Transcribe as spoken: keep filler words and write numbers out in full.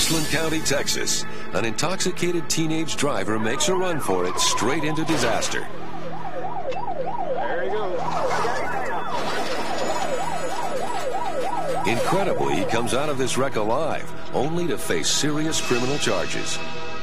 Eastland County, Texas, an intoxicated teenage driver makes a run for it straight into disaster. There he goes. Incredibly, he comes out of this wreck alive, only to face serious criminal charges.